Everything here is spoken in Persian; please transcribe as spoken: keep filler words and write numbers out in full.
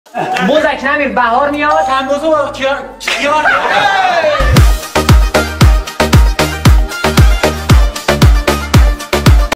موزک نمیر بهار میاد چند موضوع با کیار